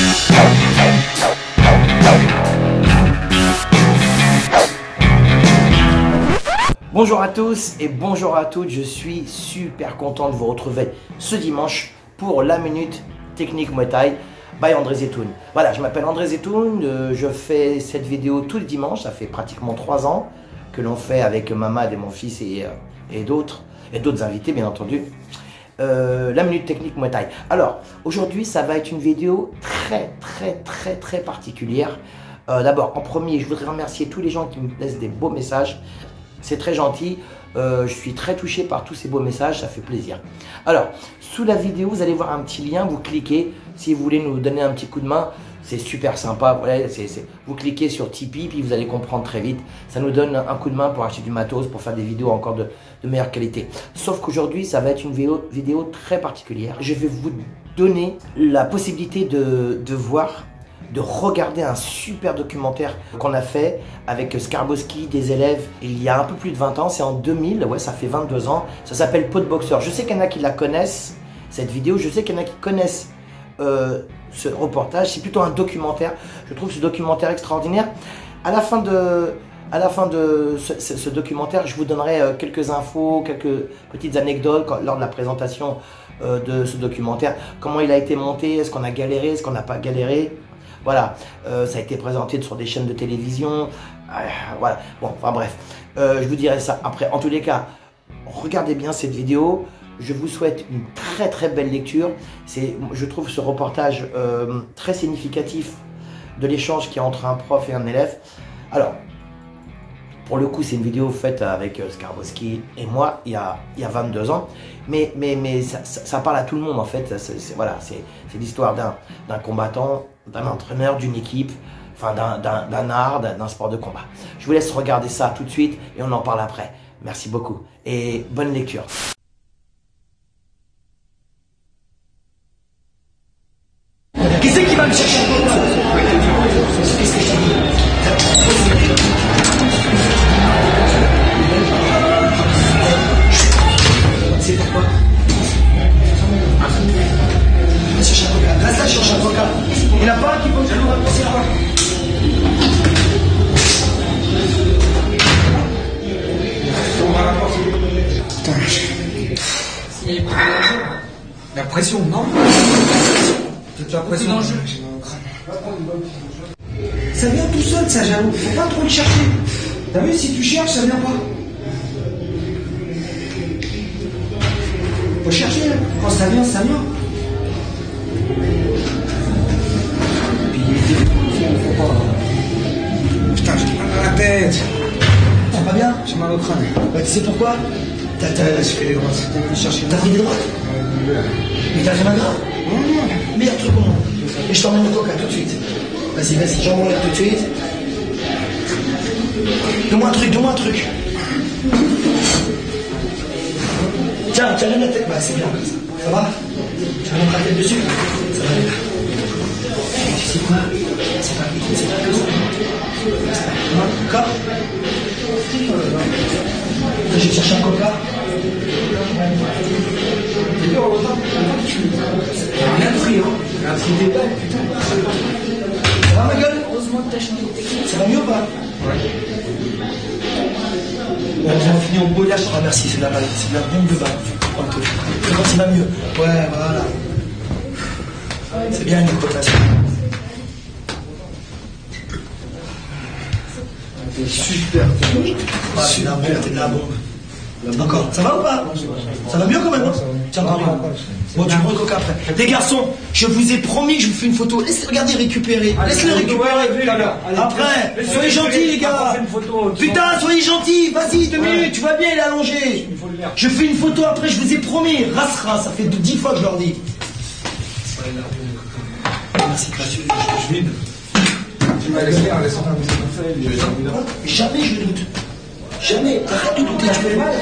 Bonjour à tous et bonjour à toutes, je suis super content de vous retrouver ce dimanche pour la Minute Technique Muay Thai by André Zetoun. Voilà, je m'appelle André Zetoun, je fais cette vidéo tous les dimanches, ça fait pratiquement 3 ans que l'on fait avec Mamad et mon fils et d'autres invités bien entendu. La Minute Technique Muay Thai. Alors, aujourd'hui ça va être une vidéo très particulière. D'abord, en premier, je voudrais remercier tous les gens qui me laissent des beaux messages. C'est très gentil, je suis très touché par tous ces beaux messages, ça fait plaisir. Alors, sous la vidéo, vous allez voir un petit lien, vous cliquez, si vous voulez nous donner un petit coup de main, c'est super sympa, voilà, vous cliquez sur Tipeee, puis vous allez comprendre très vite. Ça nous donne un coup de main pour acheter du matos, pour faire des vidéos encore de meilleure qualité. Sauf qu'aujourd'hui, ça va être une vidéo très particulière. Je vais vous donner la possibilité de voir, de regarder un super documentaire qu'on a fait avec Skarbowski, des élèves, il y a un peu plus de 20 ans, c'est en 2000, ouais ça fait 22 ans, ça s'appelle Peau de boxeur. Je sais qu'il y en a qui la connaissent, cette vidéo, je sais qu'il y en a qui connaissent ce reportage, c'est plutôt un documentaire, je trouve ce documentaire extraordinaire. À la fin de ce documentaire, je vous donnerai quelques infos, quelques petites anecdotes lors de la présentation de ce documentaire, comment il a été monté, est-ce qu'on a galéré, est-ce qu'on n'a pas galéré. Voilà, ça a été présenté sur des chaînes de télévision, voilà, bon, enfin bref, je vous dirai ça après. En tous les cas, regardez bien cette vidéo, je vous souhaite une très belle lecture. Je trouve ce reportage très significatif de l'échange qu'il y a entre un prof et un élève. Alors, pour le coup, c'est une vidéo faite avec Skarbowski et moi, il y a 22 ans, mais ça parle à tout le monde en fait. Voilà, c'est l'histoire d'un combattant, d'un entraîneur, d'une équipe, enfin d'un art, d'un sport de combat. Je vous laisse regarder ça tout de suite et on en parle après. Merci beaucoup et bonne lecture. Qui c'est qui va me chercher? C'est pourquoi? Va chercher un avocat. Reste là, cherche un avocat. Il n'y en a pas un qui peut nous raconter quoi? Putain. La pression, non? Toute la pression. Ça vient tout seul, ça, j'avoue. Faut pas trop le chercher. T'as vu, si tu cherches, ça vient pas. Faut chercher, hein. Quand ça vient, ça vient. Faut pas. Putain, j'ai mal à la tête. T'as pas bien? J'ai mal au crâne. Bah, tu sais pourquoi? Je fais des droites. T'as pris des droites? Mais t'as fait mal grave? Non. Meilleur truc au monde. Et je t'emmène au coca tout de suite. Vas-y, j'envoie tout de suite. Donne-moi un truc. Tiens, lève la tête. Bah, c'est bien comme ça. Ça va? Tu vas mettre la tête dessus? Ça va aller là. Tu sais quoi? C'est pas que ça. Coca? Je vais chercher un coca. Rien de pris, hein? Un prix des balles, putain. Ça va ma gueule? Heureusement que t'as changé de technique. Ça va mieux ou pas? Ouais. Bon, on a fini au beau là, je te remercie, c'est de la balle. C'est de la bombe de balle. C'est bon, ça va mieux. Ouais, voilà. C'est bien une cotation. T'es super, t'es de la bombe. Encore, ça va ou pas? Ça va mieux quand même? Tiens, t'en rien. Bon, tu prends le coca après. Les garçons, je vous ai promis que je vous fais une photo. Regardez récupérer. Laisse-le récupérer. Après, soyez gentils les gars. Putain, soyez gentils. Vas-y, 2 minutes. Tu vois bien, il est allongé. Je fais une photo après, je vous ai promis. Race, ça fait 10 fois que je leur dis. Merci, gracieux. Je vide. Tu m'as laissé un laissant un jamais je doute. Jamais. Arrête de douter, tu fais mal.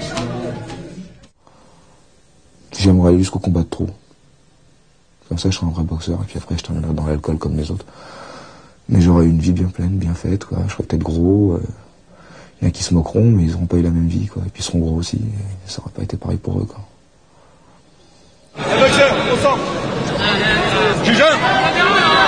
J'aimerais aller jusqu'au combat de trop. Comme ça, je serai un vrai boxeur, et puis après, je terminerai dans l'alcool comme les autres. Mais j'aurai une vie bien pleine, bien faite, quoi. Je serai peut-être gros. Il y en a qui se moqueront, mais ils n'auront pas eu la même vie, quoi. Et puis ils seront gros aussi, et ça n'aurait pas été pareil pour eux, quoi. Boxeur, au centre. Juge.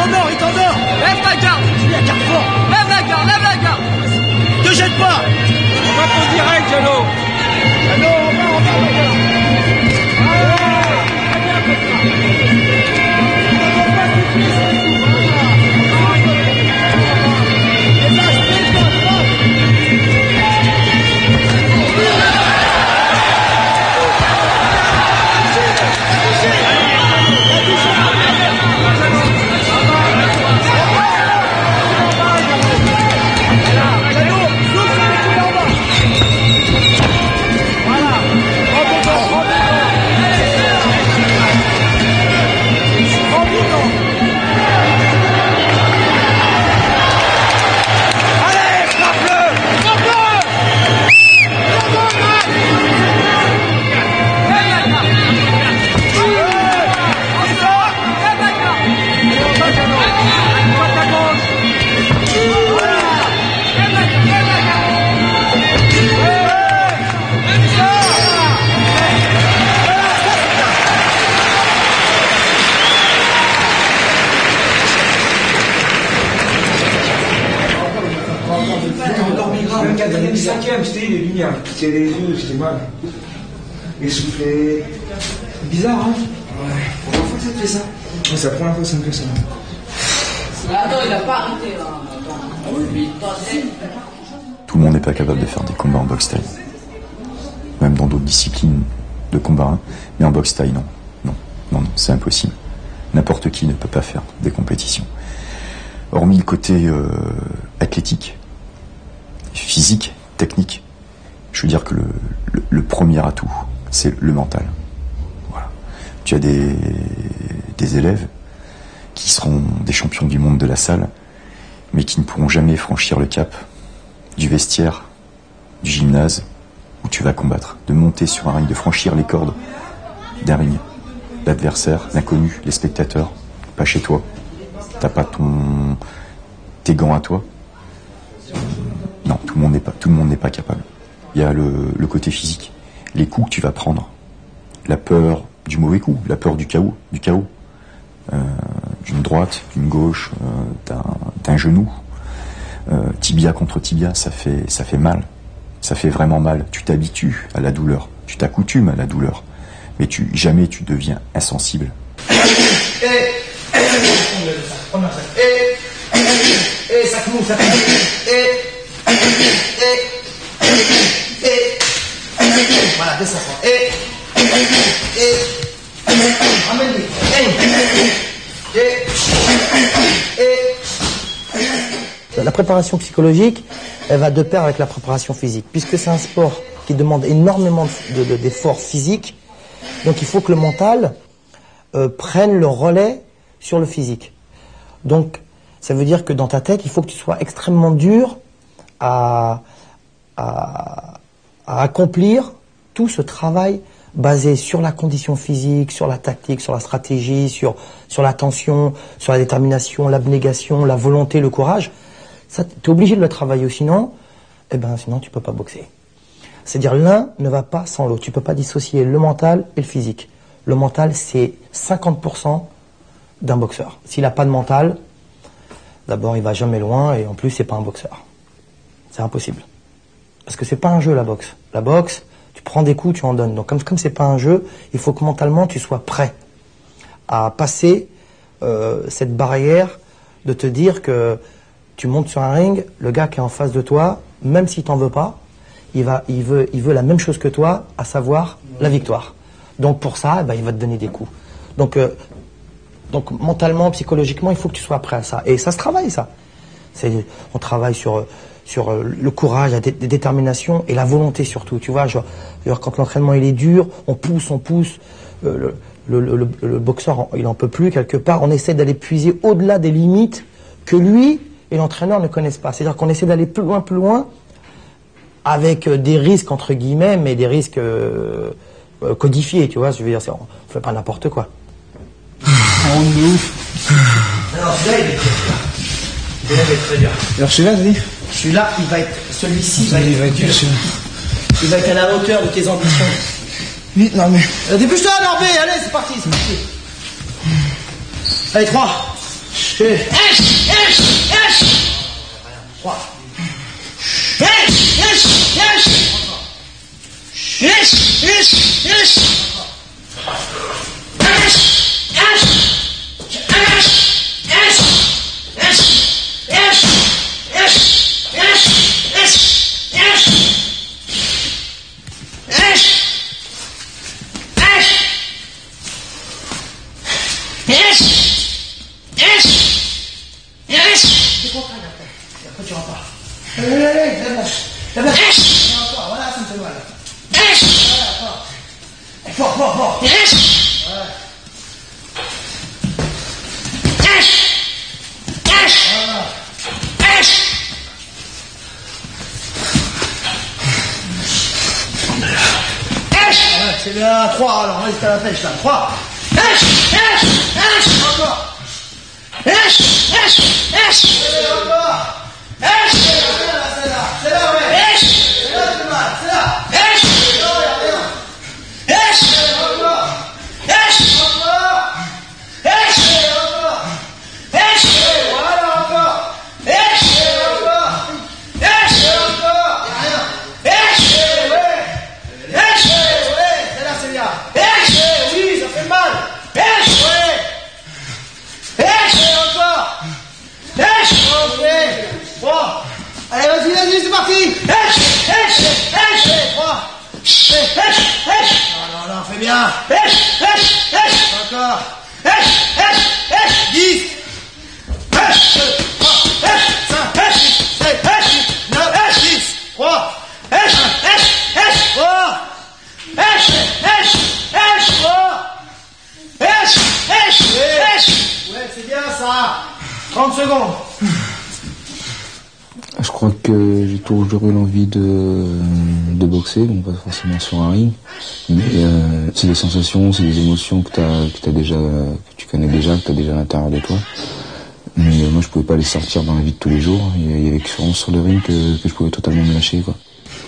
t'endort, il t'endort. Lève la garde. Il a garde fort. Lève la garde, lève la garde. Te jette pas. On va pour direct, Jano. Jano, on va, les gars. Le quatrième, cinquième, c'était les lumières. C'était les yeux, c'était mal. Essoufflé. Bizarre, hein? Ouais. Pour la fois que ça te fait ça? Ouais, c'est la première fois que ça me fait ça. Attends, il a pas arrêté là. Tout le monde n'est pas capable de faire des combats en boxe taille. Même dans d'autres disciplines de combat, hein. Mais en boxe taille, non. Non, c'est impossible. N'importe qui ne peut pas faire des compétitions. Hormis le côté athlétique, physique, technique, je veux dire que le premier atout, c'est le mental. Voilà. Tu as des élèves qui seront des champions du monde de la salle, mais qui ne pourront jamais franchir le cap du vestiaire, du gymnase, où tu vas combattre. De monter sur un ring, de franchir les cordes d'un ring. L'adversaire, l'inconnu, les spectateurs, pas chez toi. T'as pas tes gants à toi. Non, tout le monde n'est pas capable. Il y a le côté physique, les coups que tu vas prendre, la peur du mauvais coup, la peur du chaos, d'une droite, d'une gauche, d'un genou, tibia contre tibia, ça fait mal, ça fait vraiment mal. Tu t'habitues à la douleur, tu t'accoutumes à la douleur, mais jamais tu deviens insensible. Ça commence, ça commence. Voilà, descends. Ramène-les. La préparation psychologique, elle va de pair avec la préparation physique, puisque c'est un sport qui demande énormément d'efforts physiques. Donc il faut que le mental prenne le relais sur le physique. Donc ça veut dire que dans ta tête, il faut que tu sois extrêmement dur à accomplir tout ce travail basé sur la condition physique, sur la tactique, sur la stratégie, sur l'attention, sur la détermination, l'abnégation, la volonté, le courage. Ça, tu es obligé de le travailler, sinon tu peux pas boxer. C'est-à-dire l'un ne va pas sans l'autre. Tu peux pas dissocier le mental et le physique. Le mental, c'est 50% d'un boxeur. S'il n'a pas de mental, d'abord il va jamais loin et en plus c'est pas un boxeur. C'est impossible. Parce que c'est pas un jeu la boxe. La boxe, tu prends des coups, tu en donnes. Donc comme c'est pas un jeu, il faut que mentalement tu sois prêt à passer cette barrière de te dire que tu montes sur un ring, le gars qui est en face de toi, même s'il t'en veut pas, il veut la même chose que toi, à savoir la victoire. Donc pour ça, il va te donner des coups. Donc mentalement, psychologiquement, il faut que tu sois prêt à ça. Et ça se travaille, ça. On travaille sur le courage, la détermination et la volonté surtout. Tu vois, genre quand l'entraînement il est dur, on pousse. Le boxeur, il en peut plus quelque part. On essaie d'aller puiser au-delà des limites que lui et l'entraîneur ne connaissent pas. C'est-à-dire qu'on essaie d'aller plus loin, avec des risques entre guillemets, mais des risques codifiés. Tu vois, je veux dire, on fait pas n'importe quoi. On est ouf. Alors celui-là, il est très bien. Alors celui-là, vas-y. Celui-là, celui-ci va être dur. Il va être à la hauteur de tes ambitions. Vite, non mais. Dépêche-toi, Norbé, allez, c'est parti. Allez, 3, C'est bien, 3, alors reste à la pêche là, 3. Encore. C'est là, ouais. C'est là, c'est mal, c'est là. Allez, vas-y, c'est parti. Non, fais bien. Encore. 10. 5, 7, 9, 10. 3. Ouais, c'est bien ça. 30 secondes. Je crois que j'ai toujours eu l'envie de boxer, donc pas forcément sur un ring, mais c'est des sensations, c'est des émotions que tu connais déjà, que tu as déjà à l'intérieur de toi. Mais moi je pouvais pas les sortir dans la vie de tous les jours. Il y avait que sur le ring que je pouvais totalement me lâcher, quoi.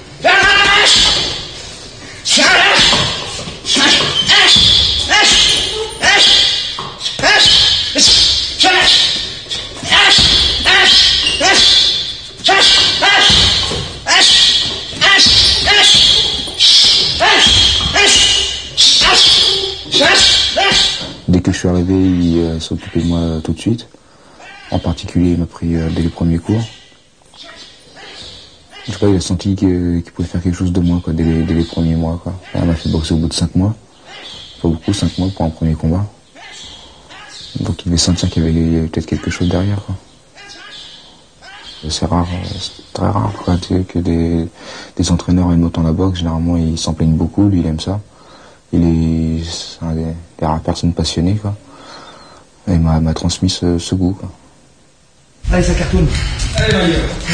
Dès que je suis arrivé, il s'occupait de moi tout de suite. En particulier, il m'a pris dès les premiers cours. Je sais pas, il a senti qu'il pouvait faire quelque chose de moi, quoi, dès les premiers mois, quoi. Il m'a fait boxer au bout de 5 mois. Pas beaucoup, 5 mois pour un premier combat. Donc il devait sentir qu'il y avait peut-être quelque chose derrière, quoi. C'est rare, c'est très rare, quoi, que des entraîneurs aiment autant la boxe. Généralement, ils s'en plaignent beaucoup, lui, il aime ça. C'est un des rares personnes passionnées, quoi. Et il m'a transmis ce goût, quoi. Allez, ça cartoon. Allez, Mario.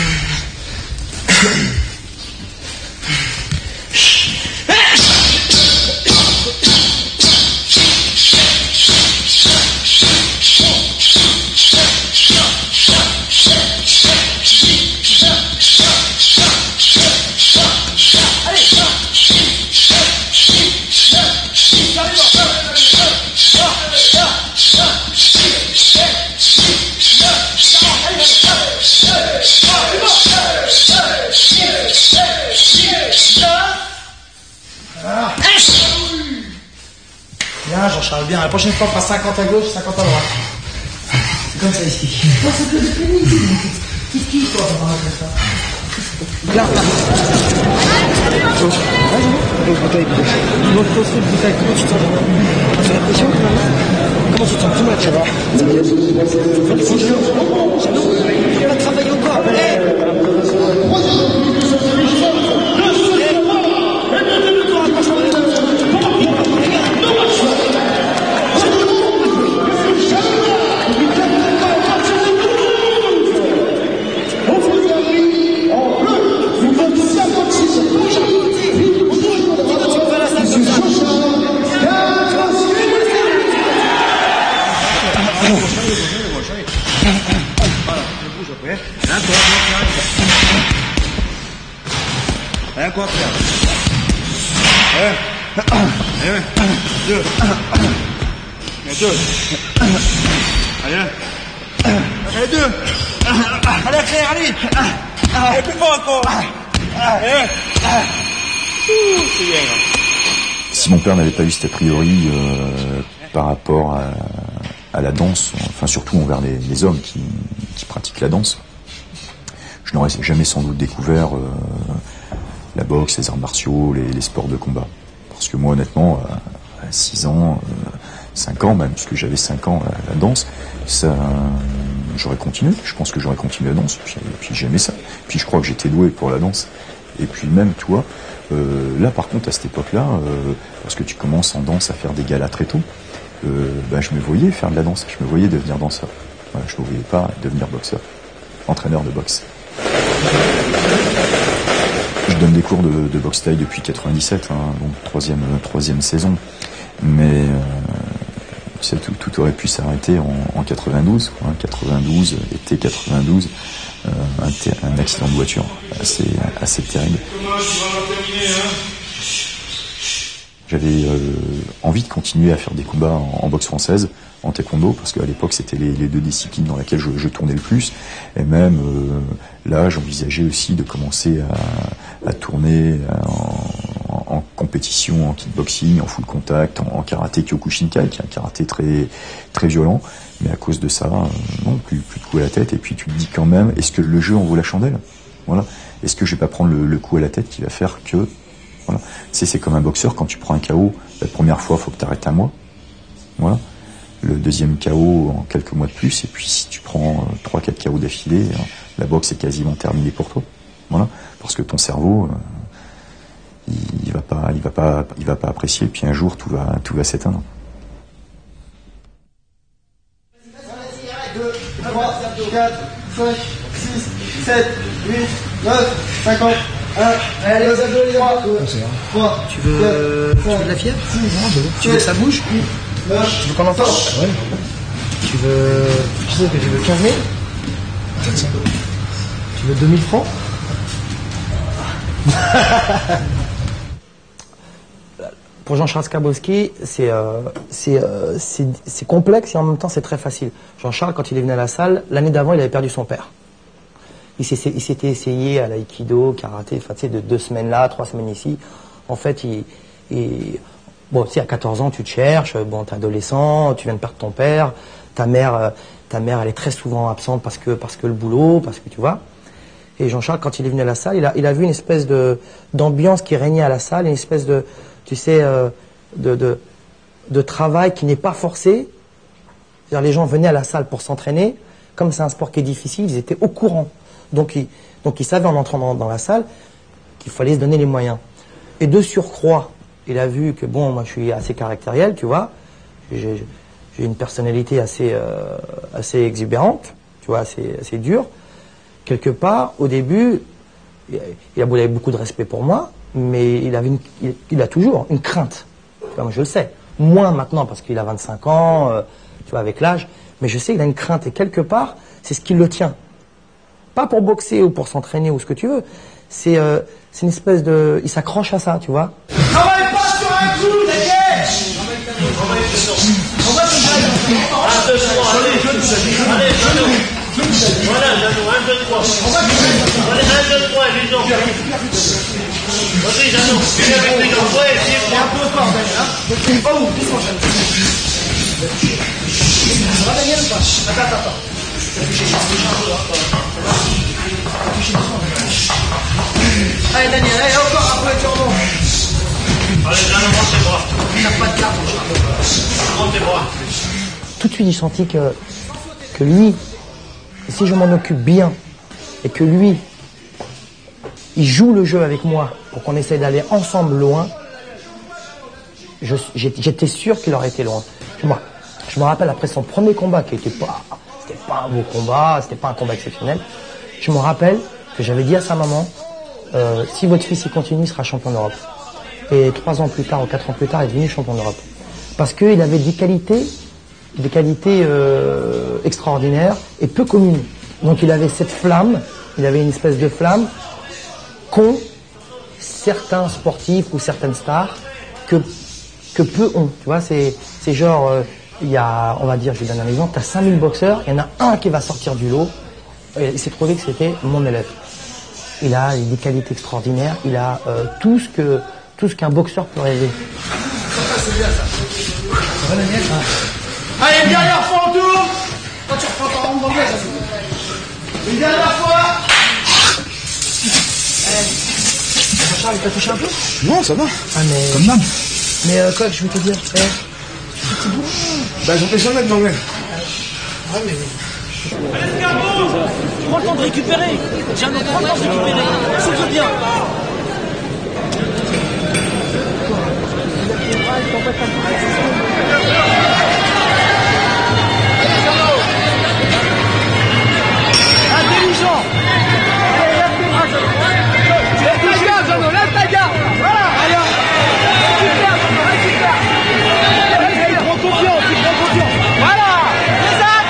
Bien, Jean-Charles, bien. La prochaine fois, on fera 50 à gauche, 50 à droite. C'est comme ça ici. Oh, c'est que de pénible. Qu'est-ce qu'il faut avoir comme ça? Là, là. J'ai l'impression que comment tu te sens tout mal, ça va? On va travailler encore. Rien quoi faire. Deux. Allez. Allez, 2. Allez, Claire, allez. Allez, plus fort encore. C'est bien, là. Si mon père n'avait pas eu cet a priori par rapport à la danse, enfin surtout envers les hommes qui pratiquent la danse, je n'aurais jamais sans doute découvert la boxe, les arts martiaux, les sports de combat. Parce que moi honnêtement, à 6 ans, 5 ans même, puisque j'avais 5 ans la danse, ça, j'aurais continué. Je pense que j'aurais continué la danse, puis j'aimais ça. Puis je crois que j'étais doué pour la danse. Et puis même, tu vois, là par contre à cette époque-là, parce que tu commences en danse à faire des galas très tôt, je me voyais faire de la danse, je me voyais devenir danseur. Voilà, je ne me voyais pas devenir boxeur, entraîneur de boxe. Je donne des cours de boxe thaï depuis 97, donc troisième saison. Mais tu sais, tout aurait pu s'arrêter en 92, quoi, 92, été 92, un accident de voiture assez terrible. J'avais envie de continuer à faire des combats en boxe française, en taekwondo, parce qu'à l'époque c'était les deux disciplines dans lesquelles je tournais le plus. Et même là, j'envisageais aussi de commencer à tourner en compétition, en kickboxing, en full contact, en karaté Kyokushinkai, qui est un karaté très très violent. Mais à cause de ça, non, plus de coup à la tête. Et puis tu te dis quand même, est-ce que le jeu en vaut la chandelle? Voilà. Est-ce que je vais pas prendre le coup à la tête qui va faire que... Voilà. Tu sais, c'est comme un boxeur, quand tu prends un KO, la première fois, il faut que tu arrêtes un mois. Voilà. Le deuxième KO en quelques mois de plus, et puis si tu prends 3-4 KO d'affilée, la boxe est quasiment terminée pour toi. Voilà. Parce que ton cerveau, il va pas apprécier, et puis un jour, tout va s'éteindre. 2, 3, 4, 5, 6, 7, 8, 9, 50. 1, allez, 2, 3, Tu veux de la fièvre? Tu veux que ça bouge? Tu veux qu'on en parle? Ouais. Tu sais que tu veux 15 000? Tu veux 2000 francs? Pour Jean-Charles Skarbowski, c'est complexe et en même temps c'est très facile. Jean-Charles, quand il est venu à la salle, l'année d'avant, il avait perdu son père. Il s'était essayé à l'aïkido, karaté, enfin, tu sais, de 2 semaines là, 3 semaines ici. En fait, bon, tu sais, à 14 ans, tu te cherches, bon, t'es adolescent, tu viens de perdre ton père, ta mère, elle est très souvent absente parce que le boulot, parce que tu vois. Et Jean-Charles, quand il est venu à la salle, il a vu une espèce d'ambiance qui régnait à la salle, une espèce de, tu sais, de travail qui n'est pas forcé. C'est-à-dire, les gens venaient à la salle pour s'entraîner. Comme c'est un sport qui est difficile, ils étaient au courant. Donc il savait en entrant dans la salle qu'il fallait se donner les moyens. Et de surcroît, il a vu que bon, moi je suis assez caractériel, tu vois. J'ai une personnalité assez exubérante, tu vois, assez dure. Quelque part, au début, il avait beaucoup de respect pour moi, mais il a toujours une crainte. Tu vois, moi je le sais. Moins maintenant parce qu'il a 25 ans, tu vois, avec l'âge. Mais je sais qu'il a une crainte et quelque part, c'est ce qui le tient. Pas pour boxer ou pour s'entraîner ou ce que tu veux. C'est une espèce de... Il s'accroche à ça, tu vois. Travaille pas sur un coup, les gars. On va se faire. 1, 2, 3, allez, genou. Voilà, genou, 1, 2, 3. Allez, 1, 2, 3, Luison. Vas-y, genou. Viens avec les gants. Ouais, c'est un peu fort, hein. Oh, doucement, genou. Ça va, Daniel, ou pas? Attends. Allez, Daniel, allez, encore un peu, tu remontes. Allez, Daniel, monte tes bras. Il n'a pas de carte, monte tes bras. Tout de suite, j'ai senti que lui, si je m'en occupe bien, et que lui, il joue le jeu avec moi pour qu'on essaye d'aller ensemble loin, j'étais sûr qu'il aurait été loin. Je me rappelle après son premier combat qui c'était pas un beau combat, c'était pas un combat exceptionnel. Je me rappelle que j'avais dit à sa maman, si votre fils y continue, il sera champion d'Europe. Et 3 ans plus tard ou 4 ans plus tard, il est devenu champion d'Europe. Parce qu'il avait des qualités extraordinaires et peu communes. Donc il avait cette flamme, il avait une espèce de flamme qu'ont certains sportifs ou certaines stars que peu ont. Tu vois, c'est genre, il y a, on va dire, je vais donner un exemple, tu as 5000 boxeurs, il y en a un qui va sortir du lot, et il s'est trouvé que c'était mon élève. Il a des qualités extraordinaires, il a tout ce qu'un boxeur peut rêver. C'est bien ça. Ça va la mienne, hein. Allez, une dernière fois en tour. Quand tu reprends ta rampe d'anglais, ça c'est. Une dernière fois. Charles, il t'a touché un peu? Non, ça va. Ah mais... Comme d'hab. Mais quoi que je vais te dire, Bah, j'en fais jamais de l'anglais. Ah mais... Allez, Scarbo, prends le temps de récupérer. J'ai un autre temps de récupérer. Souffle bien. Intelligent. Allez, lève tes bras, Jeannot. Lève ta garde, Jeannot, lève ta garde. Voilà. Allez, récupère, récupère. Allez, il prend confiance, il prend confiance. Voilà. Exact.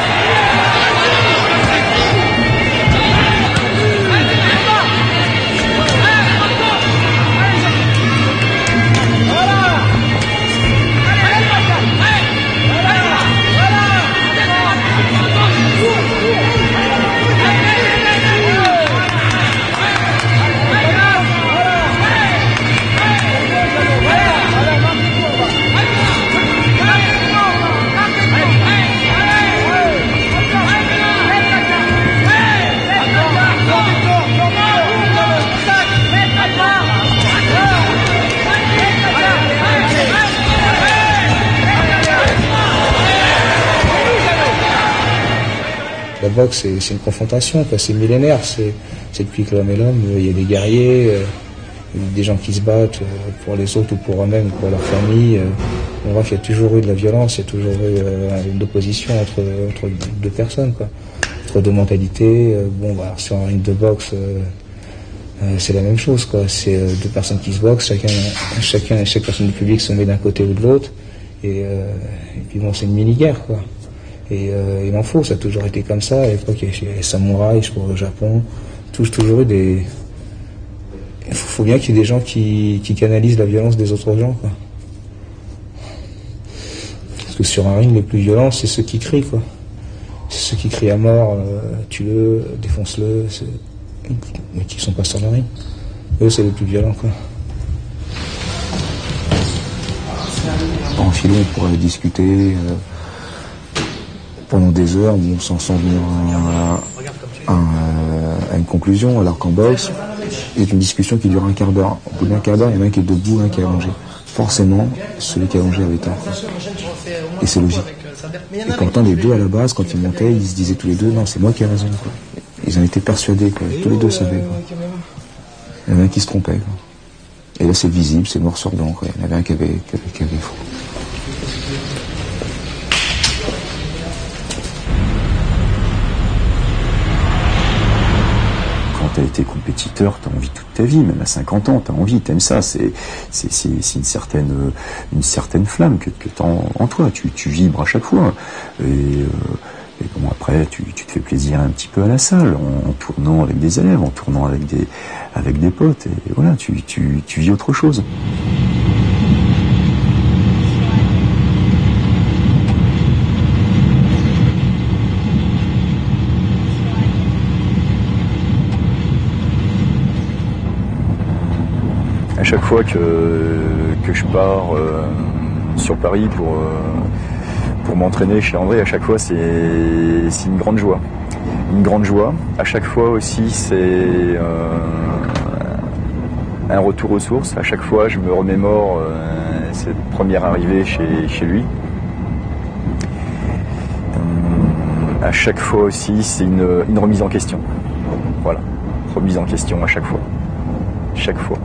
La boxe, c'est une confrontation, quoi. C'est millénaire. C'est depuis que l'homme est l'homme. Il y a des guerriers, des gens qui se battent pour les autres ou pour eux-mêmes, pour leur famille. On voit qu'il y a toujours eu de la violence, il y a toujours eu une opposition entre deux personnes, quoi. Entre deux mentalités. Bon, bah, sur un ring de boxe, c'est la même chose, quoi. C'est deux personnes qui se boxent, chaque personne du public se met d'un côté ou de l'autre. Et puis bon, c'est une mini-guerre, quoi. Et il en faut, ça a toujours été comme ça. À l'époque, il y a les samouraïs, je crois, au Japon. Toujours eu des... Il faut bien qu'il y ait des gens qui canalisent la violence des autres gens, quoi. Parce que sur un ring, les plus violents, c'est ceux qui crient, quoi. C'est ceux qui crient à mort, tue-le, défonce-le, mais qui sont pas sur le ring. Eux, c'est les plus violents, quoi. En philo, on pourrait discuter pendant des heures, sans venir à une conclusion, alors qu'en boxe, il y a une discussion qui dure un quart d'heure. Au bout d'un quart d'heure, il y en a un qui est debout, un qui est allongé. Forcément, celui qui est allongé avait tort. Et c'est logique. Et pourtant, les deux, à la base, quand ils montaient, ils se disaient tous les deux, non, c'est moi qui ai raison, quoi. Ils en étaient persuadés, quoi. Tous les deux savaient, quoi. Il y en a un qui se trompait, quoi. Et là, c'est visible, c'est noir sur blanc, quoi. Il y en avait un qui avait faux. T'as été compétiteur, t'as envie toute ta vie, même à 50 ans, t'as envie, t'aimes ça, c'est une certaine flamme que t'as en toi, tu vibres à chaque fois. Et bon, après, tu te fais plaisir un petit peu à la salle, en tournant avec des élèves, en tournant avec des potes, et voilà, tu vis autre chose. À chaque fois que je pars sur Paris pour m'entraîner chez André, à chaque fois c'est une grande joie. Une grande joie. À chaque fois aussi c'est un retour aux sources. À chaque fois je me remémore cette première arrivée chez lui. À chaque fois aussi c'est une remise en question. Voilà, remise en question à chaque fois. Chaque fois.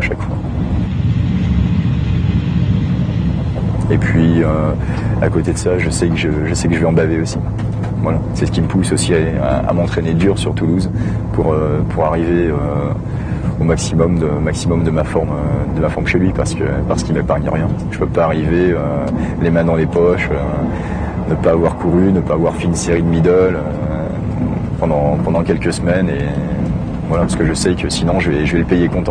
Et puis, à côté de ça, je sais que je vais en baver aussi. Voilà, c'est ce qui me pousse aussi à m'entraîner dur sur Toulouse pour arriver au maximum de ma forme chez lui, parce qu'il m'épargne rien. Je peux pas arriver les mains dans les poches, ne pas avoir couru, ne pas avoir fait une série de middle pendant quelques semaines, et voilà, parce que je sais que sinon je vais le payer content.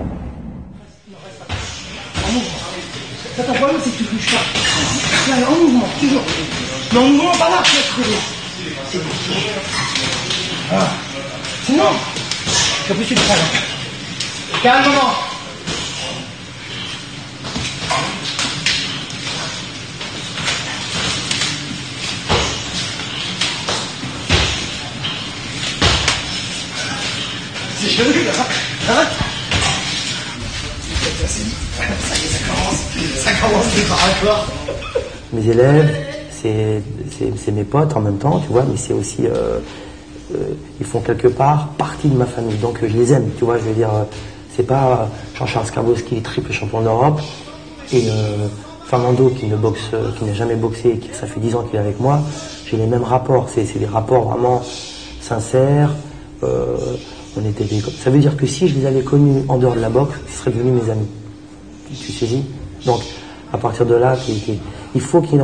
Ton problème, c'est que tu touches pas. En mouvement, toujours. Non, non, pas là, c'est bon. Voilà. Sinon, qu'est-ce que tu fais là? Calmement. C'est chelou là, hein? Ça commence les hardcore. Mes élèves, c'est mes potes en même temps, tu vois, mais c'est aussi, ils font quelque part partie de ma famille, donc je les aime, tu vois, je veux dire, c'est pas Jean-Charles Skarbowski, triple champion d'Europe, et Fernando qui n'a jamais boxé, ça fait 10 ans qu'il est avec moi, j'ai les mêmes rapports, c'est des rapports vraiment sincères, ça veut dire que si je les avais connus en dehors de la boxe, ils seraient devenus mes amis, tu saisis? Donc, à partir de là, il faut qu'il y ait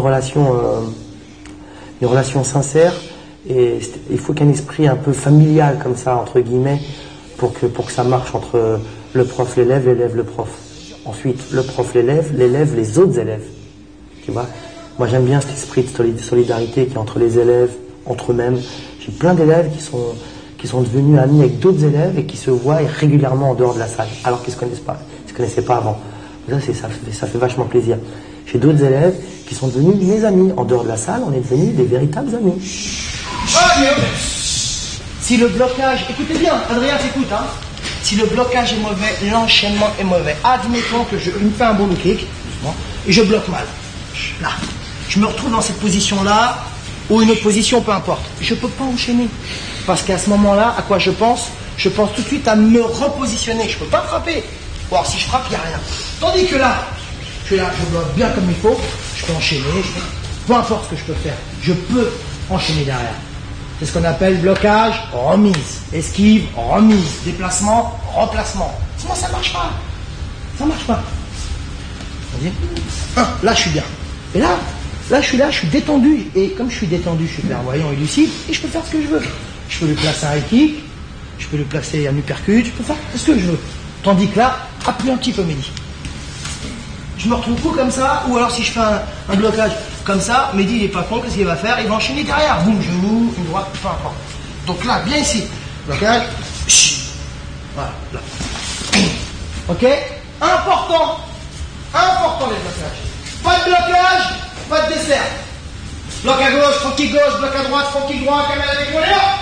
une relation sincère et il faut qu'il y ait un esprit un peu familial comme ça, entre guillemets, pour que ça marche entre le prof, l'élève, le prof. Ensuite, le prof, l'élève, les autres élèves. Tu vois? Moi, j'aime bien cet esprit de solidarité qui est entre les élèves, entre eux-mêmes. J'ai plein d'élèves qui sont devenus amis avec d'autres élèves et qui se voient régulièrement en dehors de la salle, alors qu'ils ne se connaissaient pas avant. Ça fait vachement plaisir. J'ai d'autres élèves qui sont devenus mes amis. En dehors de la salle, on est devenus des véritables amis. Si le blocage, écoutez bien, Adrien t'écoute, hein. Si le blocage est mauvais, l'enchaînement est mauvais. Admettons que je me fais un bon kick, et je bloque mal. Là, je me retrouve dans cette position-là, ou une autre position, peu importe. Je ne peux pas enchaîner. Parce qu'à ce moment-là, à quoi je pense? Je pense tout de suite à me repositionner. Je ne peux pas frapper. Ou alors si je frappe, il n'y a rien. Tandis que là, je bloque bien comme il faut, je peux enchaîner, peu importe ce que je peux faire, je peux enchaîner derrière. C'est ce qu'on appelle blocage, remise, esquive, remise, déplacement, remplacement. Sinon ça ne marche pas. Ça ne marche pas. Là je suis bien. Et là je suis je suis détendu. Et comme je suis détendu, je suis clairvoyant et lucide, et je peux faire ce que je veux. Je peux lui placer un high kick, je peux lui placer un uppercut, je peux faire ce que je veux. Tandis que là, appuie un petit peu Mehdi. Je me retrouve coup comme ça, ou alors si je fais un blocage comme ça, Mehdi il est pas con, qu'est-ce qu'il va faire? Il va enchaîner derrière, boum, genou, une droite, peu importe. Donc là, bien ici, blocage, voilà, là. Ok? Important les blocages. Pas de blocage, pas de dessert. Bloc à gauche, franqui gauche, bloc à droite, franqui droit, caméra avec moi, là.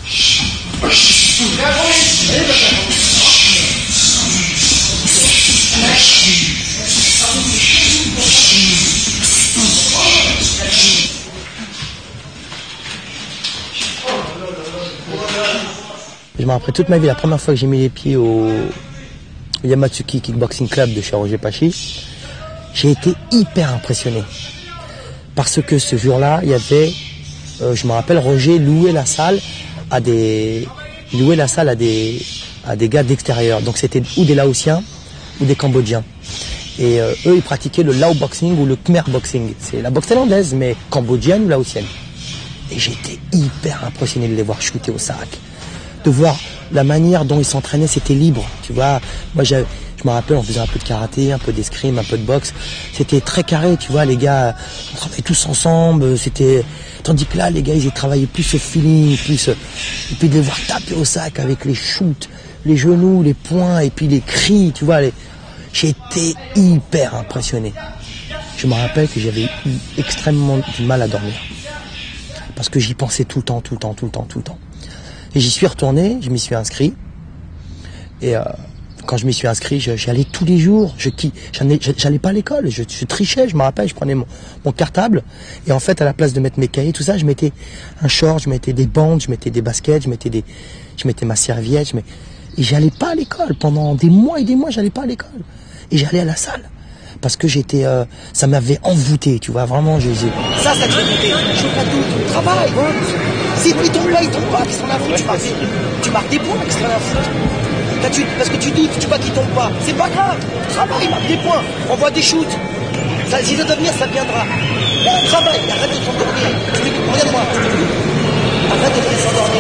Je me rappelle toute ma vie, la première fois que j'ai mis les pieds au Yamatsuki Kickboxing Club de chez Roger Pachi, j'ai été hyper impressionné. Parce que ce jour-là, il y avait, je me rappelle, Roger louait la salle à des gars d'extérieur. Donc c'était ou des Laotiens ou des Cambodgiens. Et eux, ils pratiquaient le Lao Boxing ou le Khmer Boxing. C'est la boxe thaïlandaise, mais cambodgienne ou laotienne. Et j'étais hyper impressionné de les voir shooter au sac. De voir la manière dont ils s'entraînaient, c'était libre. Tu vois, moi, je me rappelle, on faisait un peu de karaté, un peu d'escrime, un peu de boxe. C'était très carré, tu vois, les gars, on travaillait tous ensemble. Tandis que là, les gars, ils travaillaient plus au feeling, et puis de les voir taper au sac avec les shoots, les genoux, les poings, et puis les cris, tu vois, j'étais hyper impressionné. Je me rappelle que j'avais eu extrêmement du mal à dormir. Parce que j'y pensais tout le temps. Et j'y suis retourné, je m'y suis inscrit. Et quand je m'y suis inscrit, j'allais tous les jours. J'allais pas à l'école, je trichais, je me rappelle, je prenais mon cartable. Et en fait, à la place de mettre mes cahiers, tout ça, je mettais un short, je mettais des bandes, je mettais des baskets, je mettais ma serviette. Et j'allais pas à l'école. Pendant des mois et des mois, j'allais pas à l'école. Et j'allais à la salle. Parce que ça m'avait envoûté, tu vois, vraiment, ça te fait goûter, je fais pas tout, travail, hein. Si il tombe pas, qu'est-ce qu'on a foutu, tu marques des points, qu'est-ce qu'on a foutu. Parce que tu doutes, tu vois qu'il tombe pas, c'est pas grave, travail, marque des points, envoie des shoots, si ça doit venir, ça viendra. Travail, arrête de t'endormir, regarde-moi, arrête de te laisser endormir.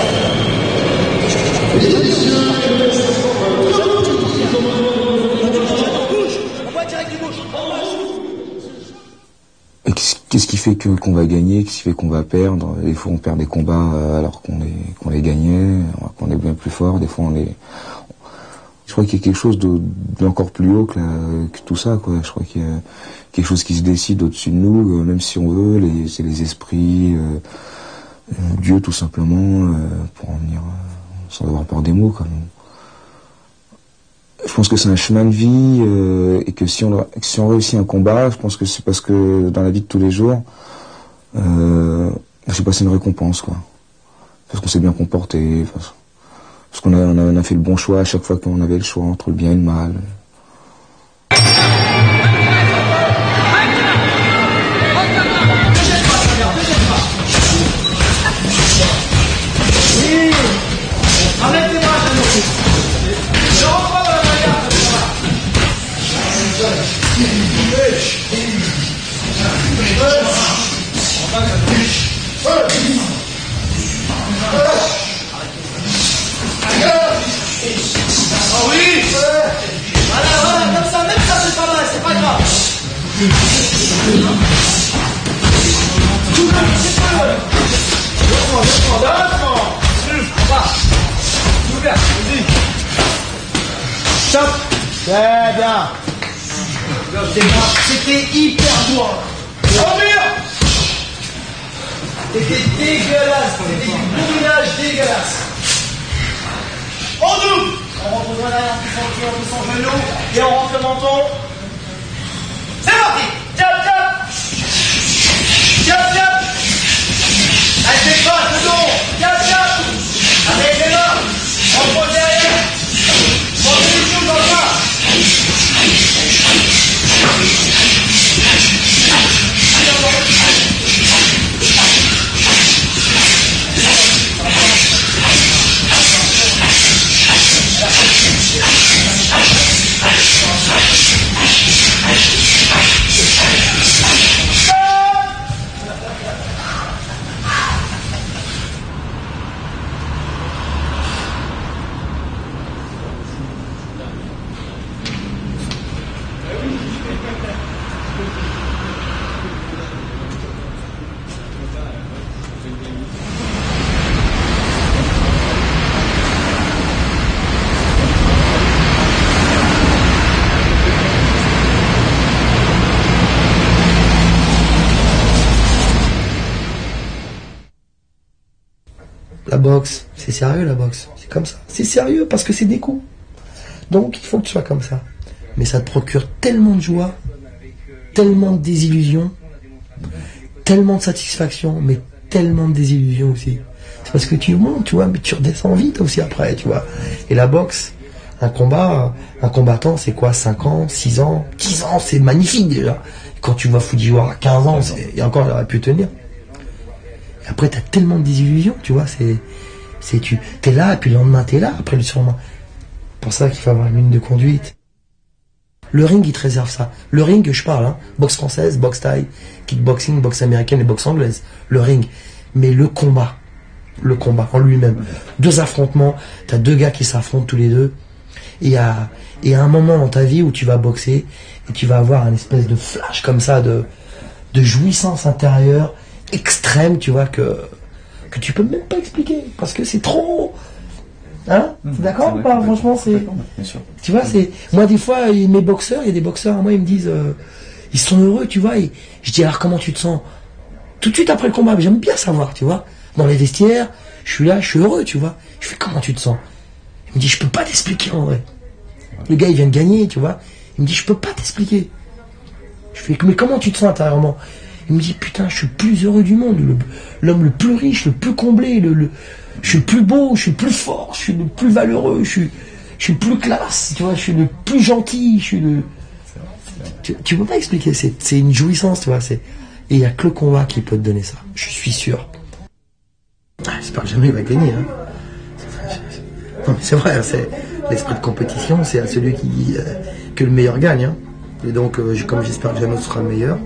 Et qu'est-ce qui fait fait qu'on va gagner, qu'est-ce qui fait qu'on va perdre. Des fois on perd des combats alors qu'on les gagnait, qu'on est bien plus fort. Des fois je crois qu'il y a quelque chose d'encore plus haut que tout ça, quoi. Je crois qu'il y a quelque chose qui se décide au-dessus de nous, même si on veut, c'est les esprits, Dieu tout simplement, pour en venir sans avoir peur des mots, quoi. Je pense que c'est un chemin de vie et que si on réussit un combat, je pense que c'est parce que dans la vie de tous les jours, c'est passé une récompense, quoi. Parce qu'on s'est bien comporté, parce qu'on a fait le bon choix à chaque fois qu'on avait le choix entre le bien et le mal. Stop. Très bien. C'était hyper dur. C'était dégueulasse. C'était du bourrinage dégueulasse. On double. On rentre dans l'arrière, on pousse son genou et on rentre le menton. C'est parti. Jab, jab. Jab, jab. Allez, fais pas, le dos. Jab, jab. Allez, les mains. On pose derrière. On met les genoux dans le bas. La boxe, c'est sérieux la boxe, c'est comme ça. C'est sérieux parce que c'est des coups. Donc il faut que tu sois comme ça. Mais ça te procure tellement de joie, tellement de désillusions, tellement de satisfaction, mais tellement de désillusions aussi. C'est parce que tu montes, tu vois, mais tu redescends vite aussi après, tu vois. Et la boxe, un combattant, c'est quoi, 5 ans, 6 ans, 10 ans, c'est magnifique déjà. Quand tu vois Fujiwara à 15 ans, et encore il aurait pu tenir. Après, t'as tellement de désillusions, tu vois, t'es là, et puis le lendemain, t'es là, après le surlendemain. C'est pour ça qu'il faut avoir une ligne de conduite. Le ring, il te réserve ça. Le ring, je parle, hein, boxe française, boxe thaï, kickboxing, boxe américaine et boxe anglaise. Le ring. Mais le combat en lui-même. 2 affrontements, t'as 2 gars qui s'affrontent tous les deux. Et à un moment dans ta vie où tu vas boxer, et tu vas avoir un espèce de flash comme ça, de jouissance intérieure, extrême, tu vois, que tu peux même pas expliquer parce que c'est trop, hein, t'es d'accord ou pas? Franchement, c'est, tu vois, c'est, moi des fois mes boxeurs, il y a des boxeurs, moi ils me disent ils sont heureux, tu vois, et je dis alors comment tu te sens tout de suite après le combat? Mais j'aime bien savoir, tu vois, dans les vestiaires, je suis là, je suis heureux, tu vois. Je fais comment tu te sens? Il me dit je peux pas t'expliquer en vrai. Le gars il vient de gagner, tu vois, il me dit je peux pas t'expliquer. Je fais mais comment tu te sens intérieurement? Il me dit putain, je suis le plus heureux du monde, l'homme le plus riche, le plus comblé, je suis le plus beau, je suis le plus fort, je suis le plus valeureux, je suis le plus classe, tu vois, je suis le plus gentil, je suis le. Tu peux pas expliquer, c'est une jouissance, tu vois, et il y a que le combat qui peut te donner ça, je suis sûr. J'espère que jamais il va gagner, hein. Non mais c'est vrai, c'est l'esprit de compétition, c'est à celui qui dit que le meilleur gagne, hein. Et donc comme j'espère que jamais ce sera le meilleur.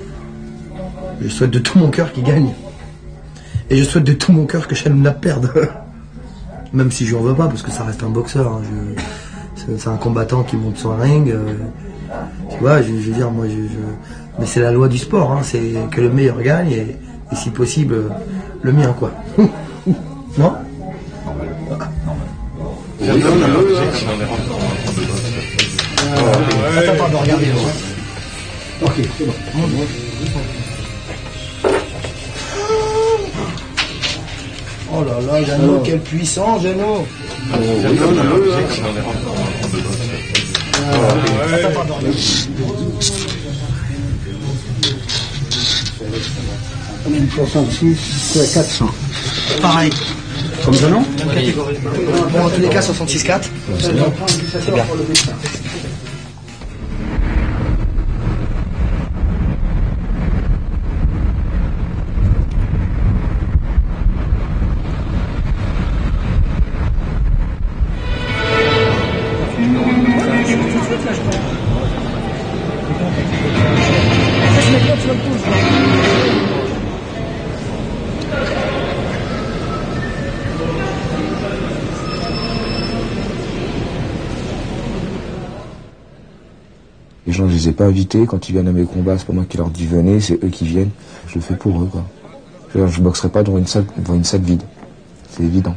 Je souhaite de tout mon cœur qu'il gagne. Et je souhaite de tout mon cœur que Shannon la perde. Même si je n'en veux pas, parce que ça reste un boxeur. Hein. c'est un combattant qui monte sur un ring. Tu vois, je veux dire, moi, mais c'est la loi du sport, hein, c'est que le meilleur gagne et si possible, le mien, quoi. Non? Attends de regarder. Ok, c'est bon. Oh là là, Jeannot, quel puissant, Jeannot. Attends de regarder. 66, 400. Pareil. Comme ça, non? Même catégorie. Bon, en tous les cas, 66,4. C'est bien. C'est bien. Les gens, je les ai pas invités. Quand ils viennent à mes combats, c'est pas moi qui leur dis venez, c'est eux qui viennent. Je le fais pour eux, quoi. Je boxerai pas devant une salle vide. C'est évident.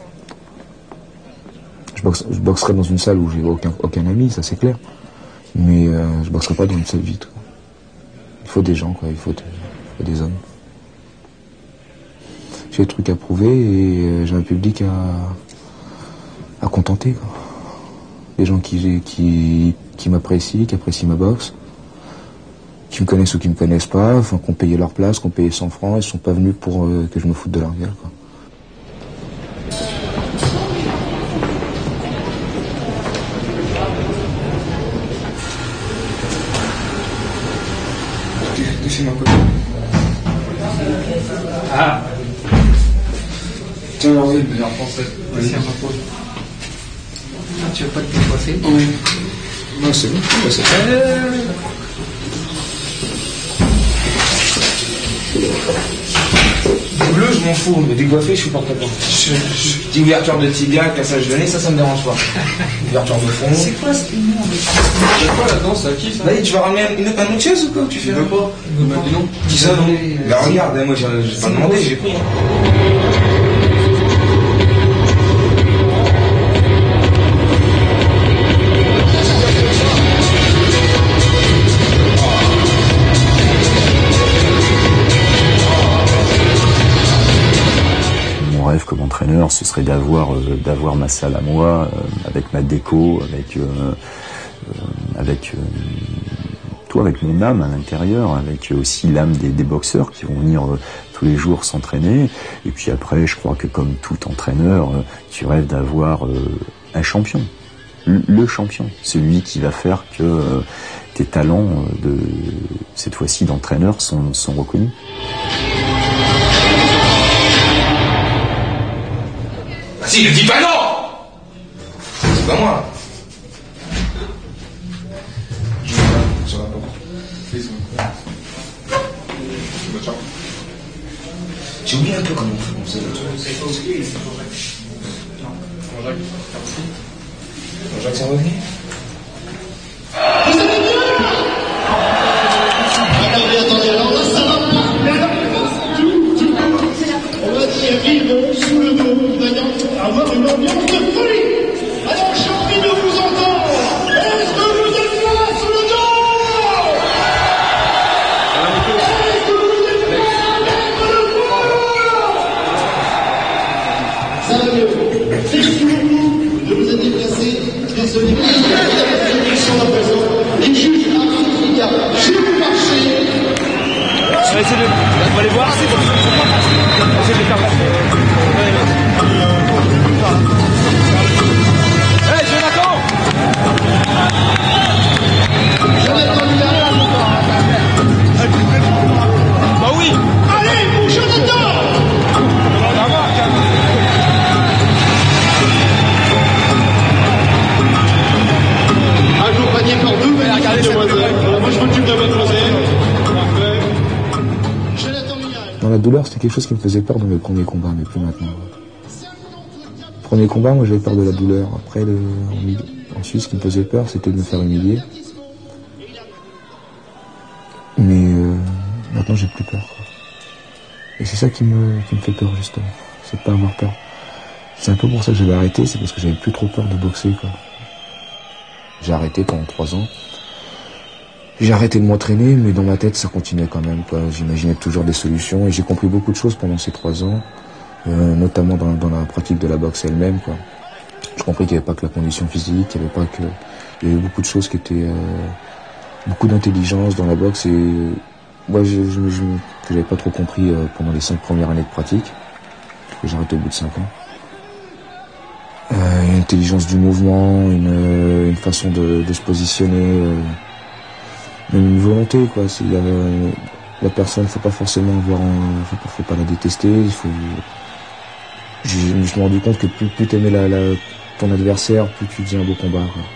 Je boxerai dans une salle où j'ai aucun ami, ça c'est clair. Mais je boxerai pas dans une salle vide, quoi. Il faut des gens, quoi. Il faut des hommes. J'ai des trucs à prouver et j'ai un public à contenter, quoi. Des gens qui m'apprécient, qui apprécient ma boxe, qui me connaissent ou qui me connaissent pas, enfin, qui ont payé leur place, qui ont payé 100 francs, ils sont pas venus pour que je me foute de leur gueule, quoi. Ah. Tiens, Henri, le meilleur français. Vas-y, à ma pause. Ah, tu veux pas te décoiffer? Oui. Non, c'est bon. C'est bleu, je m'en fous, mais décoiffé, je suis porte à porte. Petite ouverture de tibia, cassage de nez, ça me dérange pas. Ouverture de front. C'est quoi ce humour? C'est quoi là-dedans, c'est à qui ça? Vas-y, tu vas ramener un autre chaise ou quoi? Tu fais un pas? Il m'a dit non. Qui ça non? Bah regarde, moi j'ai pas demandé, j'ai pris. Mon rêve comme entraîneur, ce serait d'avoir ma salle à moi, avec ma déco, avec mon âme à l'intérieur, avec aussi l'âme des boxeurs qui vont venir tous les jours s'entraîner. Et puis après, je crois que comme tout entraîneur, tu rêves d'avoir un champion, le champion, celui qui va faire que tes talents cette fois-ci d'entraîneur sont reconnus. Ah si, ne dis pas non! C'est pas moi. Ça va pas. J'ai oublié un peu comment on fait. Jean-Jacques, ça revenu? Attendez, alors là, ça va pas. On va dire vivons sous le mot, vaillant avoir une ambiance de folie. Alors, j'ai envie de vous entendre. Est-ce que vous êtes là sous le dos? Est-ce que vous êtes là? Lève le poing. Ça va mieux. Merci beaucoup de vous être déplacés. Désolé pour la sur la présence. Les juges africains, je vous marcher. On va essayer de... On va aller voir. On va essayer de les faire passer. Hey, Jonathan! Bah oui! Allez, mon Jonathan! Accompagné par deux magnifiques demoiselles. Voilà, moi je m'occupe de mademoiselle. Parfait. Jonathan Mignal. Dans la douleur, c'était quelque chose qui me faisait peur dans mes premiers combats, mais plus maintenant. Premier combat, moi j'avais peur de la douleur. Après, Ensuite, ce qui me faisait peur, c'était de me faire humilier. Mais maintenant, j'ai plus peur, quoi. Et c'est ça qui me fait peur, justement. C'est de pas avoir peur. C'est un peu pour ça que j'avais arrêté, c'est parce que j'avais plus trop peur de boxer, quoi. J'ai arrêté pendant 3 ans. J'ai arrêté de m'entraîner, mais dans ma tête, ça continuait quand même, quoi. J'imaginais toujours des solutions et j'ai compris beaucoup de choses pendant ces 3 ans, notamment dans la pratique de la boxe elle-même, quoi. J'ai compris qu'il n'y avait pas que la condition physique, il y avait beaucoup de choses qui étaient, beaucoup d'intelligence dans la boxe et moi, que j'avais pas trop compris pendant les 5 premières années de pratique, que j'ai arrêté au bout de 5 ans. Une intelligence du mouvement, une façon de se positionner, même une volonté, quoi. S'il y a la personne, faut pas forcément faut pas la détester. Je me suis rendu compte que plus t'aimais ton adversaire, plus tu faisais un beau combat, quoi.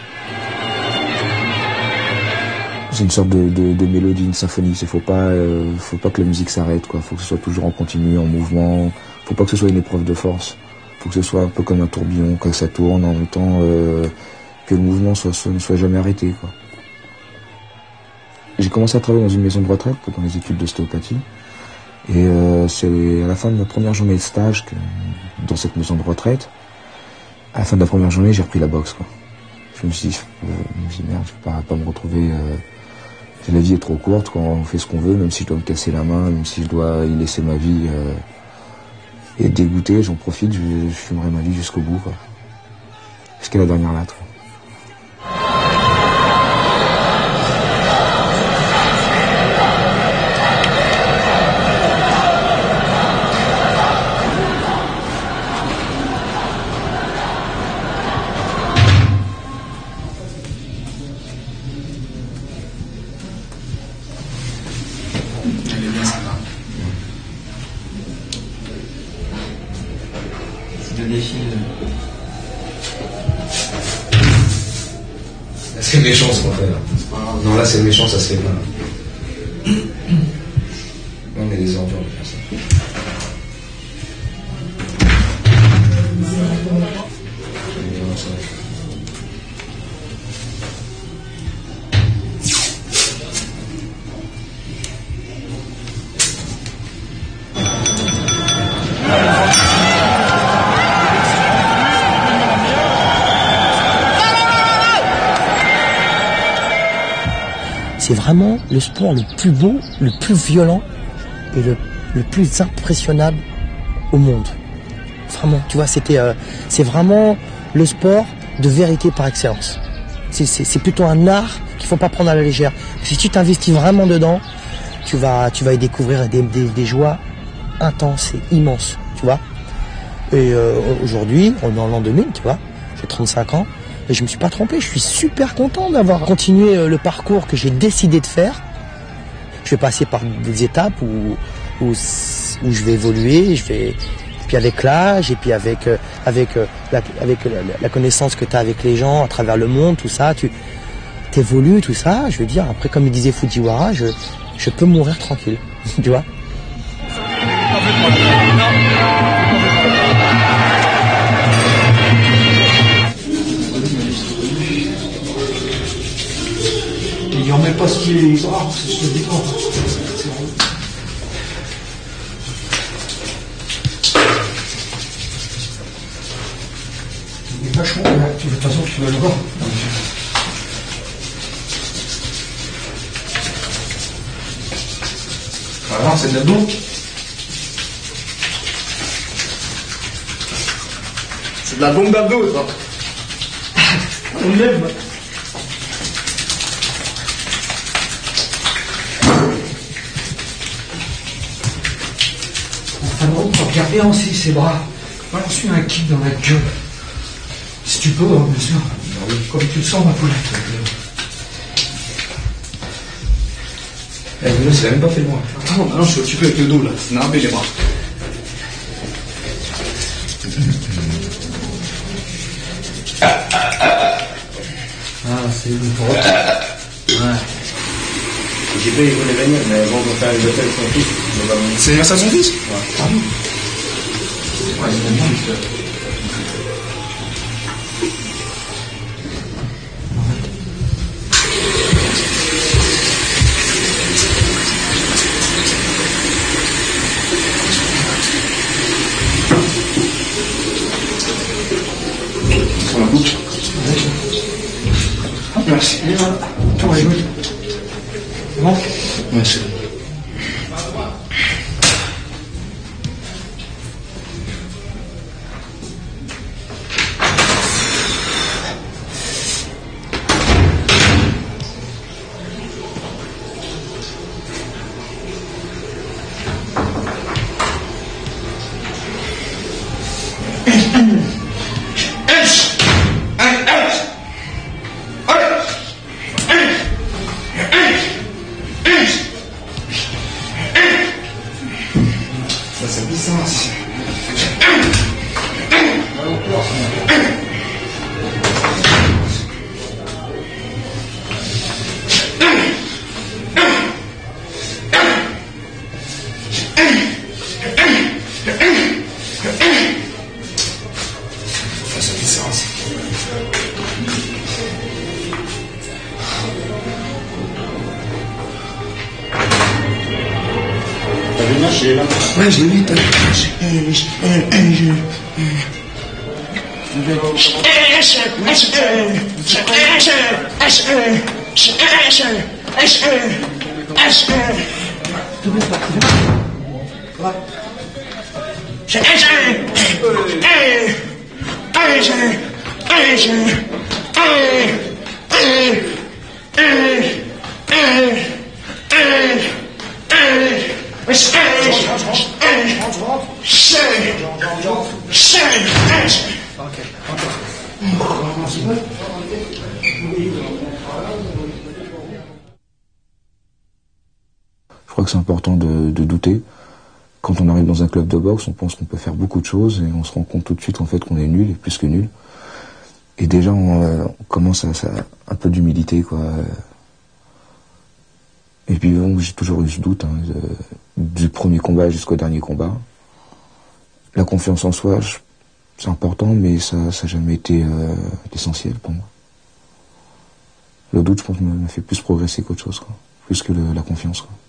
C'est une sorte de mélodie, une symphonie. Faut pas que la musique s'arrête, quoi. Faut que ce soit toujours en continu, en mouvement. Faut pas que ce soit une épreuve de force. Faut que ce soit un peu comme un tourbillon, que ça tourne en même temps que le mouvement ne soit jamais arrêté, quoi. J'ai commencé à travailler dans une maison de retraite, dans les études d'ostéopathie. Et c'est à la fin de ma première journée de stage dans cette maison de retraite, à la fin de la première journée, j'ai repris la boxe, quoi. Je me suis dit merde, je vais pas me retrouver... la vie est trop courte, quoi. On fait ce qu'on veut, même si je dois me casser la main, même si je dois y laisser ma vie... et dégoûté, j'en profite, je fumerai ma vie jusqu'au bout, quoi. Jusqu'à la dernière lettre. Elle est bien sympa. C'est le défi. C'est méchant ce qu'on fait là. Non, là c'est méchant, ça se fait pas. On est des ordures de faire ça. C'est vraiment le sport le plus beau, le plus violent et le plus impressionnable au monde. Vraiment, tu vois, c'est vraiment le sport de vérité par excellence. C'est plutôt un art qu'il faut pas prendre à la légère. Si tu t'investis vraiment dedans, tu vas y découvrir des joies intenses et immenses, tu vois. Et aujourd'hui, on est dans l'an 2000, tu vois, j'ai 35 ans. Et je me suis pas trompé, je suis super content d'avoir continué le parcours que j'ai décidé de faire. Je vais passer par des étapes où je vais évoluer, puis avec l'âge et puis avec la connaissance que tu as avec les gens à travers le monde, tout ça, tu évolues, tout ça. Je veux dire, après comme il disait Fujiwara, je peux mourir tranquille, tu vois. Il remet pas ce qu'il est. Ah, c'est ce que je dis pas. Il est vachement bien. De toute façon, tu vas le voir. Alors, c'est de la bombe. C'est de la bombe d'abdos, ça. On lève. Regarde bien aussi ses bras. Balance-lui un kick dans la gueule. Si tu peux, hein, bien sûr. Comme tu le sens, ma poulette. Eh, mais c'est même pas fait loin. Attends, maintenant je suis occupé avec le dos là. N'arrête les bras. Ah, c'est une porte. Ouais. J'ai pas, il voulait venir, mais bon, on va faire une bataille avec son fils. C'est l'anniversaire de son fils? Ouais. Ouais, c'est bien. Sur la bouche. Merci. Et voilà. Tout va écouter. C'est bon? Merci. Ça c'est bizarre. Ouais, je l'ai vu, Je crois que c'est important de douter. Quand on arrive dans un club de boxe, on pense qu'on peut faire beaucoup de choses et on se rend compte tout de suite en fait qu'on est nul et plus que nul. Et déjà on commence à un peu d'humilité quoi. Et puis bon, j'ai toujours eu ce doute du premier combat jusqu'au dernier combat. La confiance en soi, c'est important, mais ça n'a jamais été l'essentiel pour moi. Le doute, je pense, me fait plus progresser qu'autre chose, quoi. Plus que la confiance, quoi.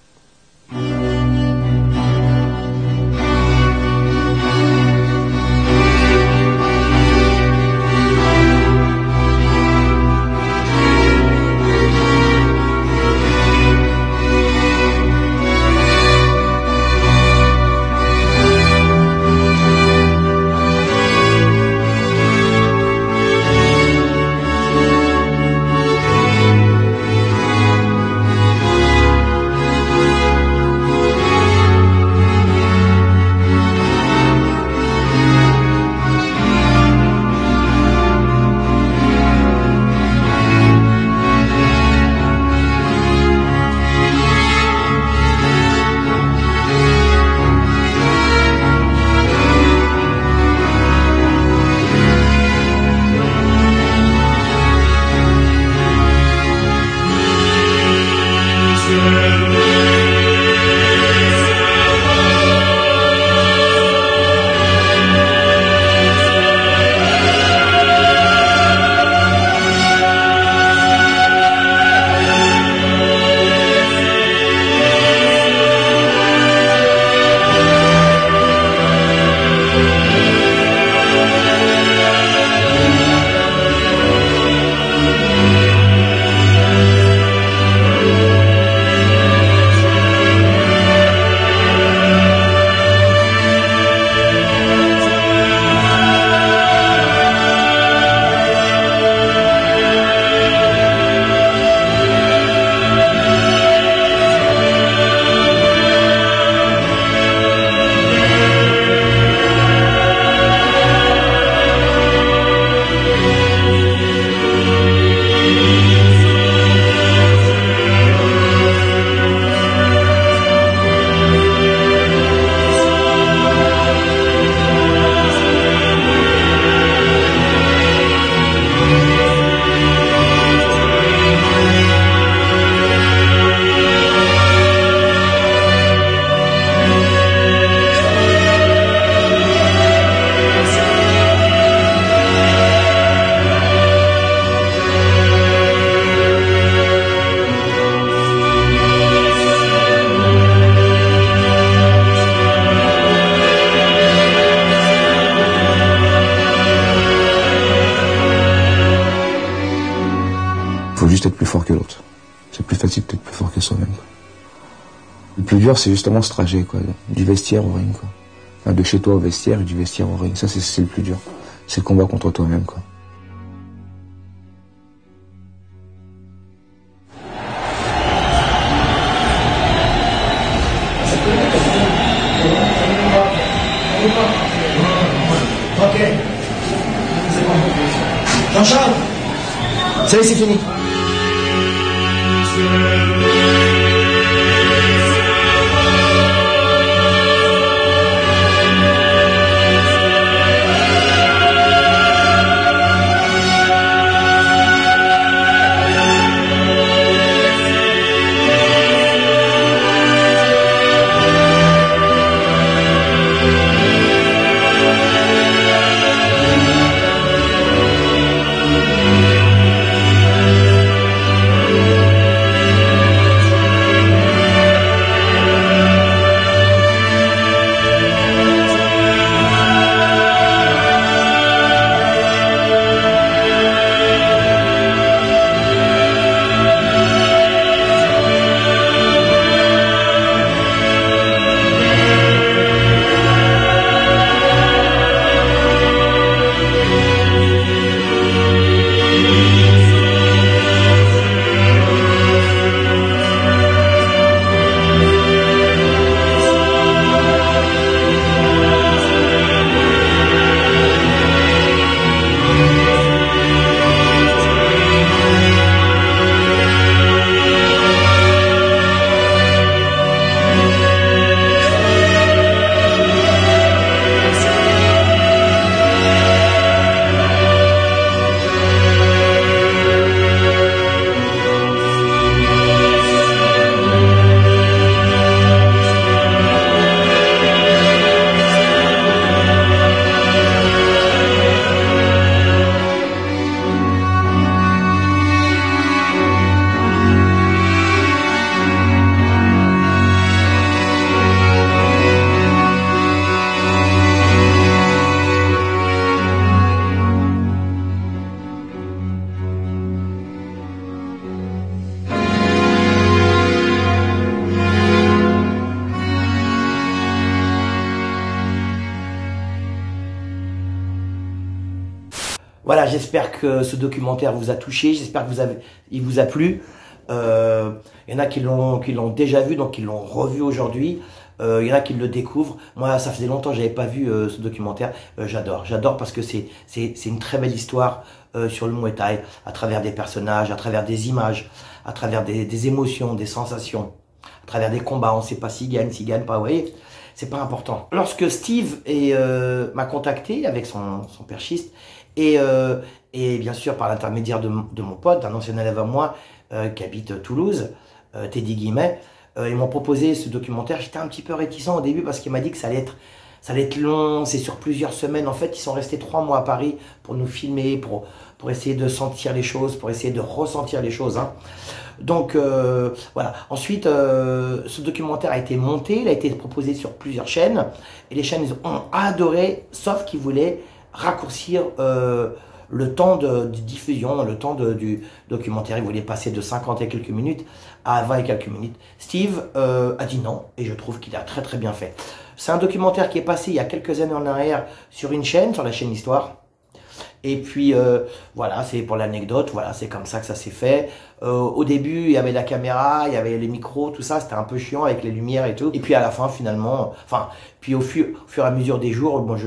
juste être plus fort que l'autre. C'est plus facile d'être plus fort que soi-même. Le plus dur, c'est justement ce trajet, quoi, du vestiaire au ring, quoi. Enfin, de chez toi au vestiaire et du vestiaire au ring. Ça, c'est le plus dur. C'est le combat contre toi-même, quoi. Ok. C'est bon. Jean-Charles, ça y est, c'est fini. Voilà, j'espère que ce documentaire vous a touché, j'espère que il vous a plu. Il y en a qui l'ont déjà vu, donc qui l'ont revu aujourd'hui. Il y en a qui le découvrent. Moi, ça faisait longtemps que j'avais pas vu ce documentaire. J'adore parce que c'est une très belle histoire sur le Muay Thai, à travers des personnages, à travers des images, à travers des émotions, des sensations, à travers des combats. On ne sait pas s'il gagne pas, vous voyez. C'est pas important. Lorsque Steve m'a contacté avec son perchiste, et bien sûr par l'intermédiaire de mon pote, d'un ancien élève à moi qui habite Toulouse, Teddy Guimet, ils m'ont proposé ce documentaire. J'étais un petit peu réticent au début parce qu'il m'a dit que ça allait être long, c'est sur plusieurs semaines. En fait, ils sont restés 3 mois à Paris pour nous filmer, pour essayer de sentir les choses, pour essayer de ressentir les choses, hein. Donc voilà. Ensuite, ce documentaire a été monté, il a été proposé sur plusieurs chaînes, et les chaînes ont adoré, sauf qu'ils voulaient raccourcir le temps de diffusion, le temps du documentaire. Ils voulaient passer de 50 et quelques minutes à 20 et quelques minutes. Steve a dit non, et je trouve qu'il a très très bien fait. C'est un documentaire qui est passé il y a quelques années en arrière sur une chaîne, sur la chaîne Histoire. Et puis voilà, c'est pour l'anecdote, voilà, c'est comme ça que ça s'est fait. Au début, il y avait la caméra, il y avait les micros, tout ça, c'était un peu chiant avec les lumières et tout. Et puis à la fin, finalement, puis au fur et à mesure des jours, bon,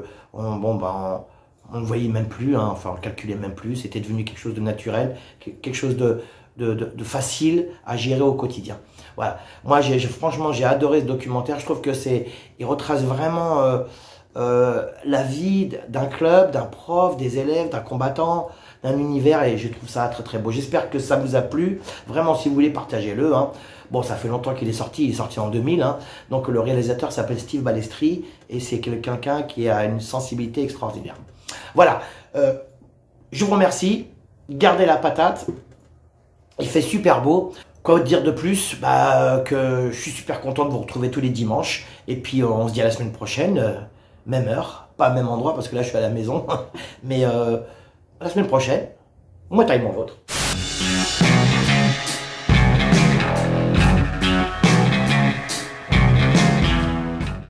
on ne voyait même plus, hein, on ne calculait même plus, c'était devenu quelque chose de naturel, quelque chose de facile à gérer au quotidien. Voilà. Moi, franchement, j'ai adoré ce documentaire. Je trouve que il retrace vraiment la vie d'un club, d'un prof, des élèves, d'un combattant, d'un univers, et je trouve ça très très beau. J'espère que ça vous a plu. Vraiment, si vous voulez, partagez-le, hein. Bon, ça fait longtemps qu'il est sorti en 2000, hein. Donc le réalisateur s'appelle Steve Balestri, et c'est quelqu'un qui a une sensibilité extraordinaire. Voilà, je vous remercie, gardez la patate, il fait super beau. Quoi dire de plus? Que je suis super content de vous retrouver tous les dimanches, et puis on se dit à la semaine prochaine, même heure, pas même endroit parce que là je suis à la maison, mais la semaine prochaine, Muay Thai mon vôtre.